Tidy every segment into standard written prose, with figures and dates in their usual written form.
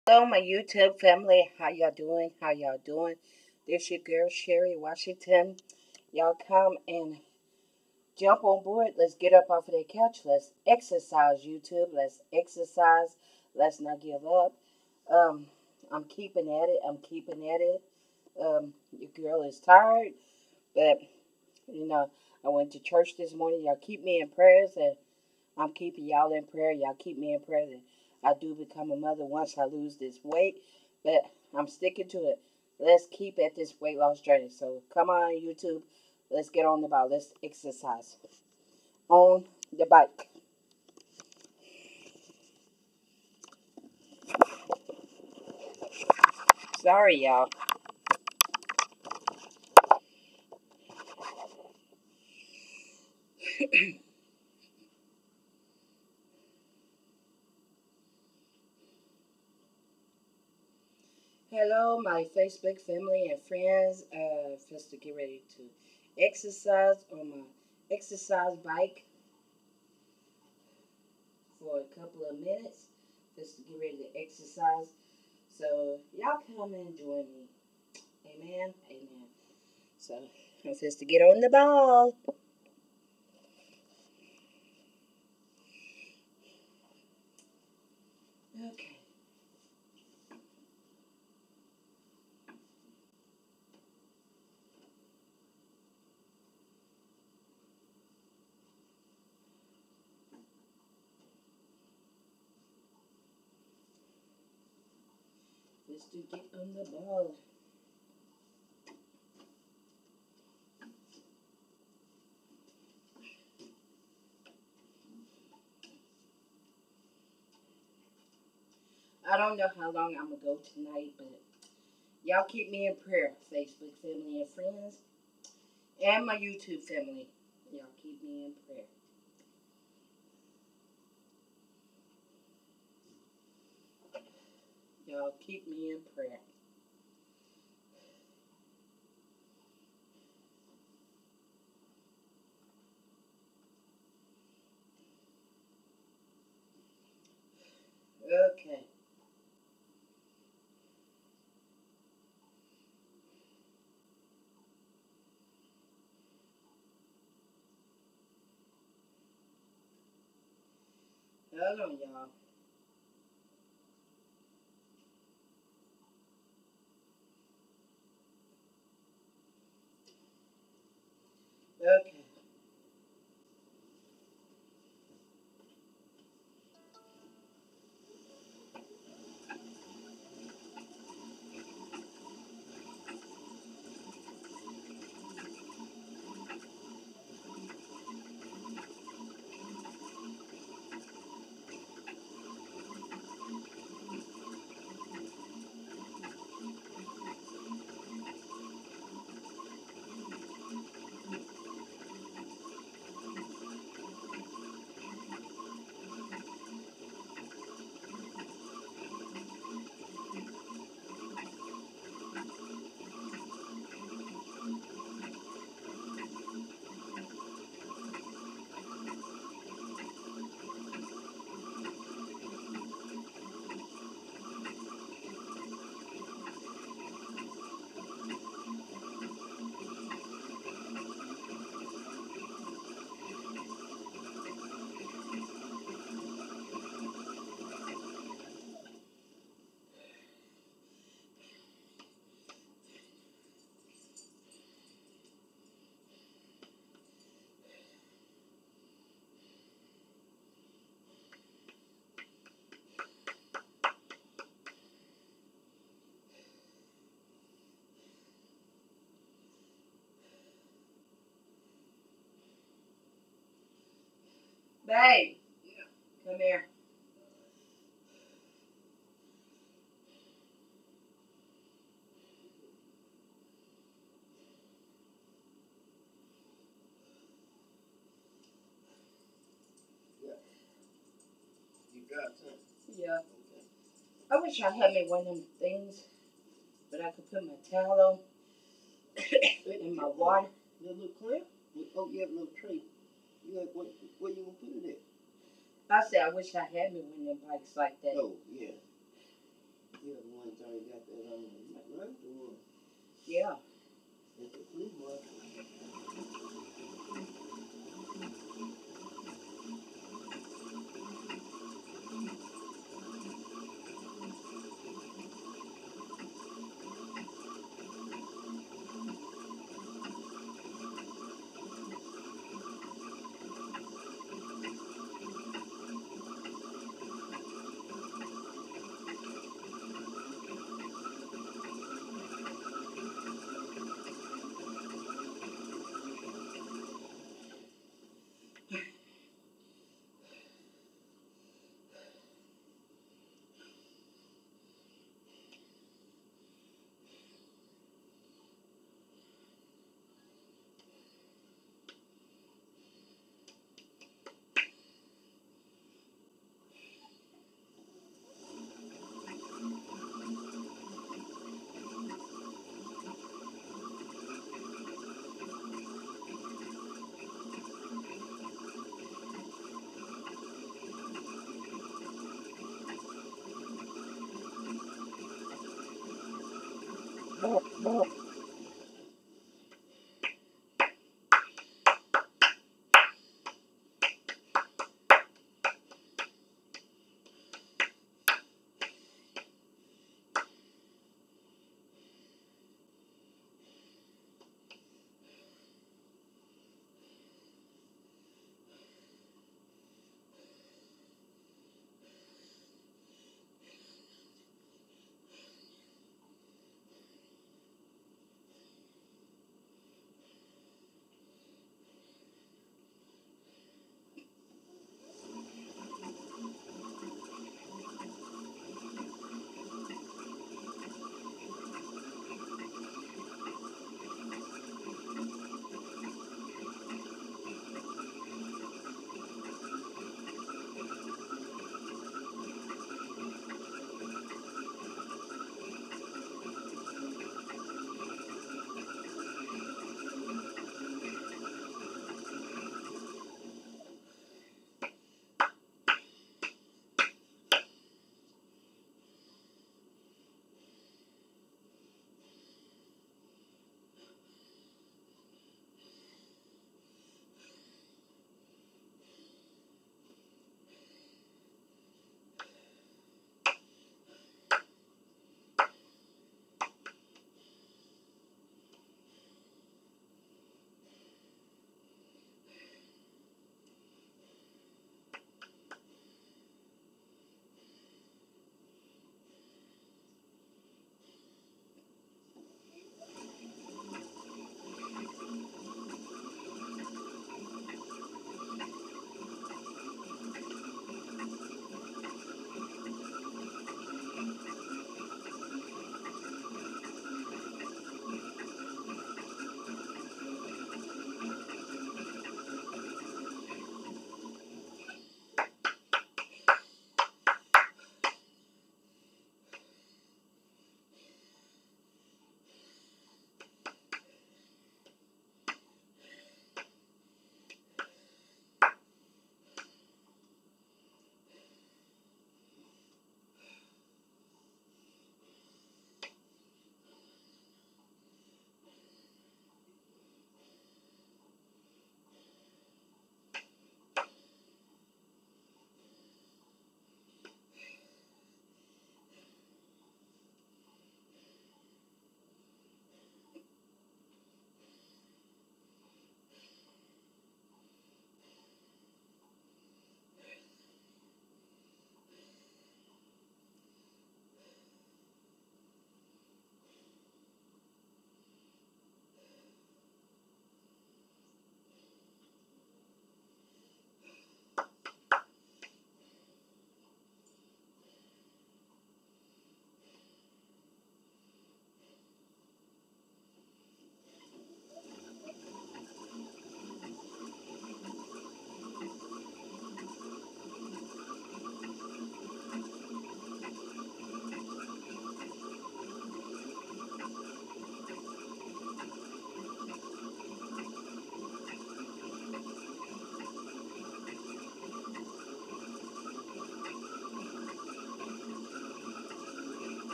Hello, my YouTube family. How y'all doing? How y'all doing? This your girl, Sherry Washington. Y'all come and jump on board. Let's get up off of that couch. Let's exercise, YouTube. Let's exercise. Let's not give up. Um, I'm keeping at it. I'm keeping at it. Your girl is tired, but, you know, I went to church this morning. Y'all keep me in prayers, and I'm keeping y'all in prayer. Y'all keep me in prayer that I do become a mother once I lose this weight. But I'm sticking to it. Let's keep at this weight loss journey. So come on, YouTube. Let's get on the ball. Let's exercise on the bike. Sorry, y'all. Hello, my Facebook family and friends. Just to get ready to exercise on my exercise bike for a couple of minutes. Just to get ready to exercise. So y'all come and join me. Amen. Amen. So I'm just to get on the ball. Okay. Just to get on the ball. I don't know how long I'm gonna go tonight, but y'all keep me in prayer, Facebook family and friends, and my YouTube family. Y'all keep me in prayer. Y'all keep me in prayer. Okay. Hold on, y'all. Okay. Babe, come here. You got some? Yeah. I wish I had me one of them things, but I could put my towel on in my water. The little clamp? Oh, you have a little tray. You have, where you gonna put it at? I said I wish I had me one of them bikes like that. Oh, yeah. Yeah, the one Johnny got that right the one. Yeah. It's a free one.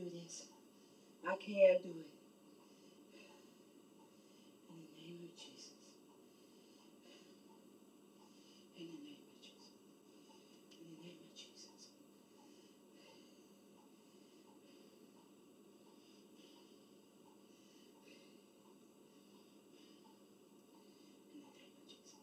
do this. I can do it. In the name of Jesus. In the name of Jesus. In the name of Jesus. In the name of Jesus.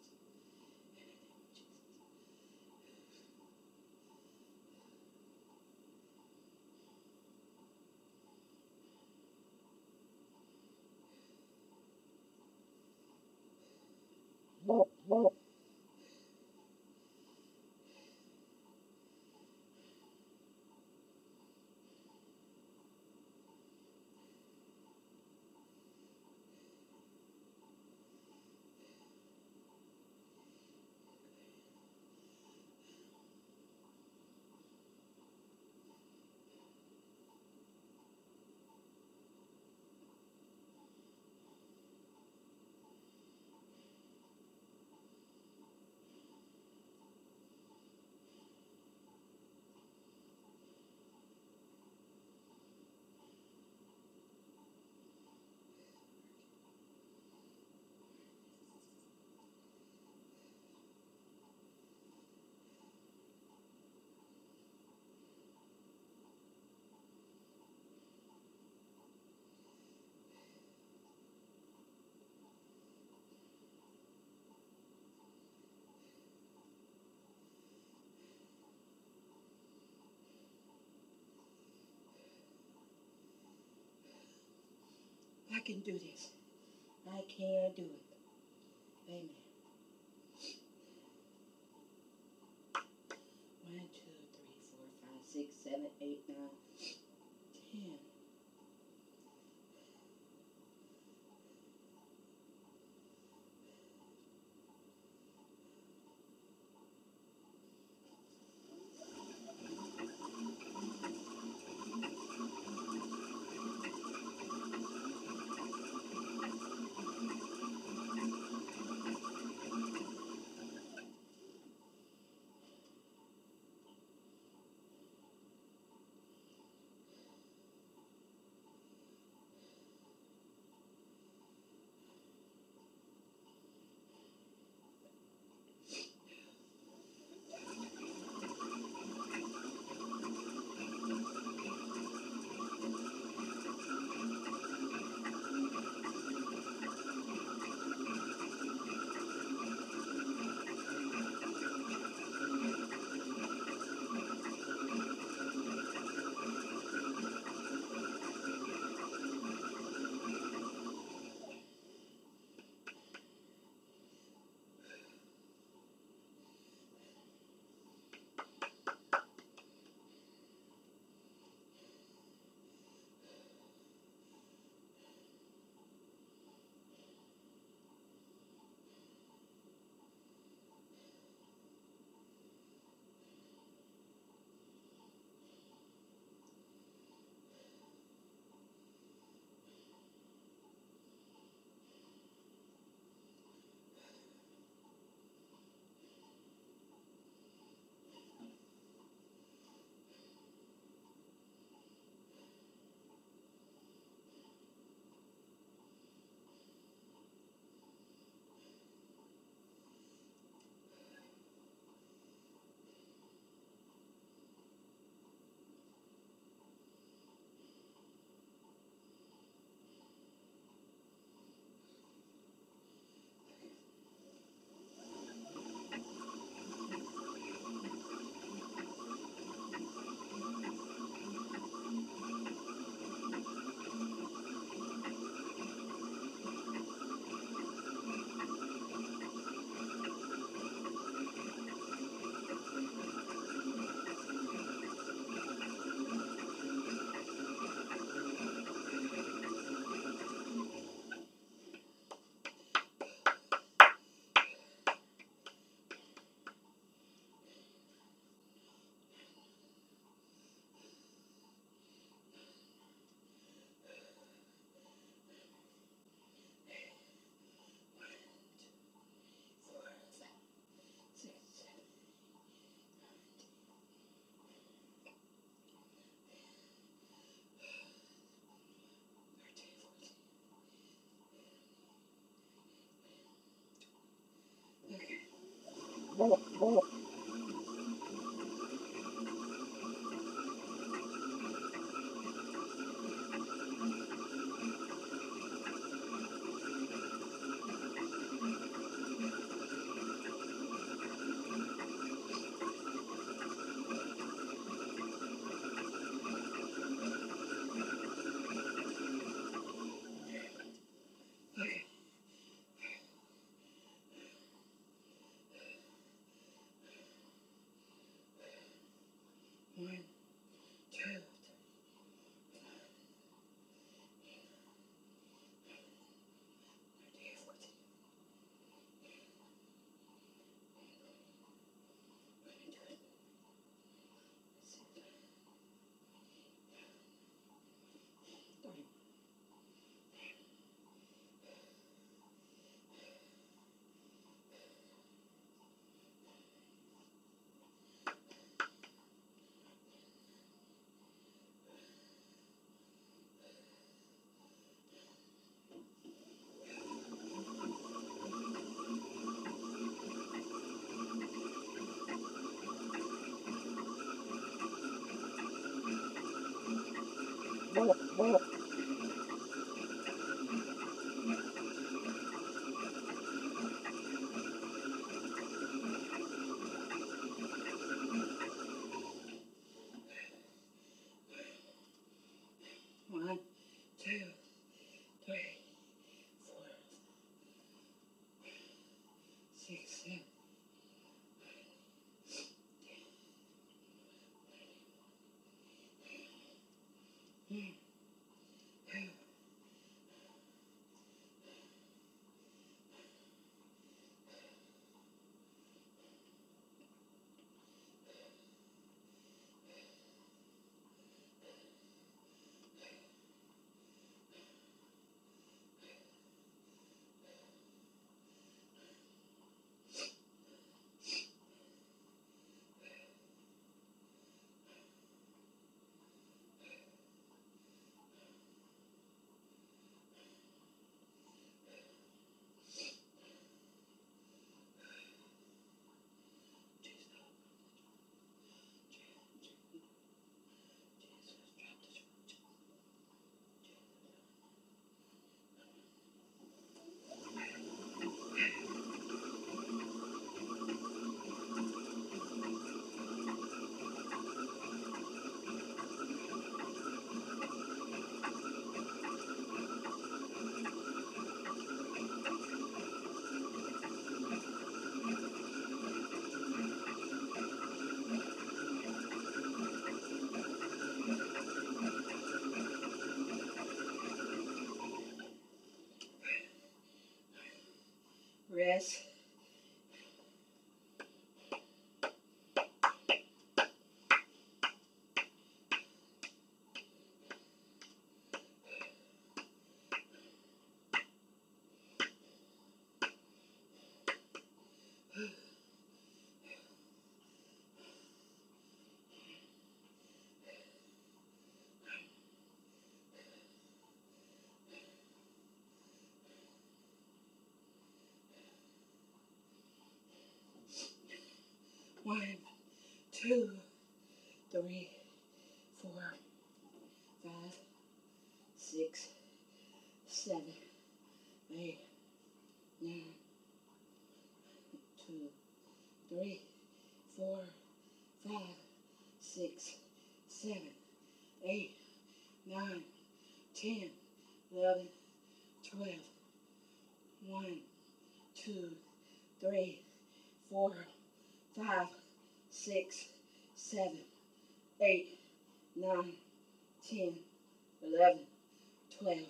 I can do this. I can do it. Amen. 1, 2, 3, 4, 5, 6, 7, 8, 9, 10. One, two, one, two, three, 4, 6, 7. Rest. One, two, 3, 4, 5, 6, 7, 8, 9, 2, 3, 4, 5, 6, 7, 8, 9, 10, 11, 12. 1, 2, 3, 4, 5, 6, 7, 8, 9, 10, 11, 12.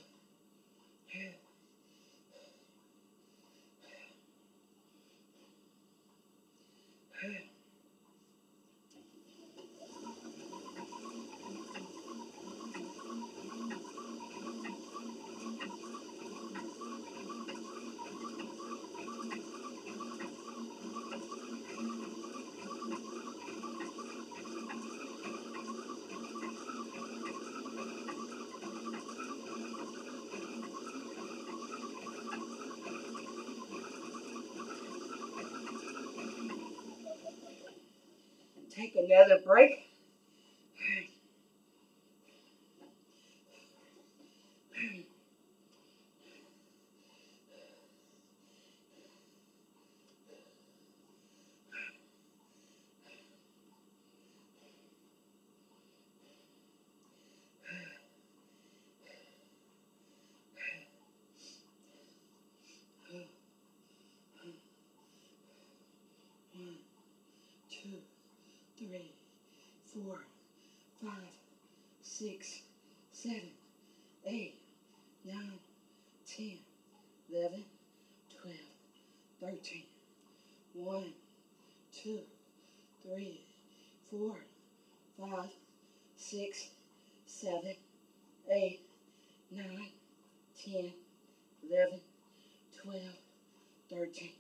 Another break. One, two, three, 4, 5, 6, 7, 8, 9, 10, 11, 12, 13. 1, 2, 3, 4, 5, 6, 7, 8, 9, 10, 11, 12, 13.